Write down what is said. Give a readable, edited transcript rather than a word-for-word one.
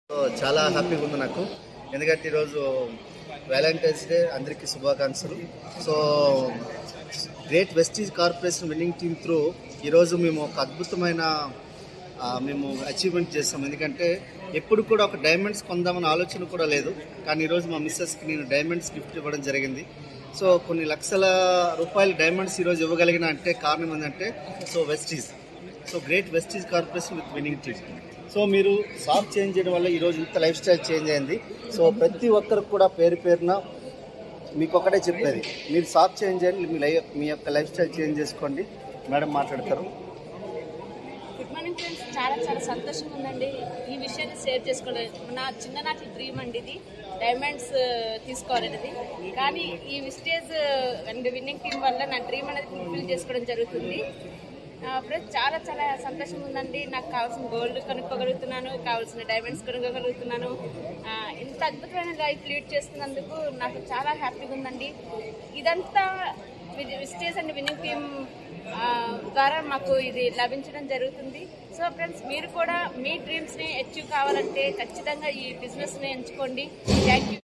చాలా హ్యాపీగా ఉంది నాకు. ఎందుకంటే ఈరోజు వ్యాలంటైన్స్ డే, అందరికీ శుభాకాంక్షలు. So great Vestige corporation winning team through ఈరోజు మేము ఒక అద్భుతమైన మేము అచీవ్మెంట్ చేస్తాం. ఎందుకంటే ఎప్పుడు కూడా ఒక డైమండ్స్ కొందామన్న ఆలోచన కూడా లేదు, కానీ ఈరోజు మా మిస్సెస్కి నేను డైమండ్స్ గిఫ్ట్ ఇవ్వడం జరిగింది. సో కొన్ని లక్షల రూపాయల డైమండ్స్ ఈరోజు ఇవ్వగలిగిన అంటే కారణం ఏంటంటే Vestige. So great Vestige corporation with winning team. So మీరు షాప్ చేంజ్ చేయడం వల్ల ఈరోజు ఇంత లైఫ్ స్టైల్ చేంజ్ అయింది. సో ప్రతి ఒక్కరికి కూడా పేరున మీకు ఒకటే చెప్పేది, మీరు షాప్ చేంజ్ చేయండి, మీ యొక్క లైఫ్ స్టైల్ చేంజ్ చేసుకోండి. మేడం మాట్లాడతారు. గుడ్ మార్నింగ్ ఫ్రెండ్స్, చాలా చాలా సంతోషంగా ఉందండి ఈ విషయాన్ని షేర్ చేసుకోలేదు. నా చిన్ననాటి డ్రీమ్ అండి ఇది, డైమండ్స్ తీసుకోవాలనేది. కానీ ఈ విస్టేజ్ అండ్ విన్నింగ్ టీమ్ వల్ల నా డ్రీమ్ అనేది ఫుల్ఫిల్ చేసుకోవడం జరుగుతుంది. ఫ్రెండ్స్ చాలా చాలా సంతోషంగా ఉందండి. నాకు కావాల్సిన గోల్డ్ కొనుక్కోగలుగుతున్నాను, కావాల్సిన డైమండ్స్ కొనుక్కోగలుగుతున్నాను. ఇంత అద్భుతమైన లైఫ్ లీడ్ చేస్తున్నందుకు నాకు చాలా హ్యాపీగా ఉందండి. ఇదంతా విస్టేజ్ అండ్ విన్నింగ్ టీమ్ ద్వారా మాకు ఇది లభించడం జరుగుతుంది. సో ఫ్రెండ్స్, మీరు కూడా మీ డ్రీమ్స్ని అచీవ్ కావాలంటే ఖచ్చితంగా ఈ బిజినెస్ని ఎంచుకోండి. Thank you.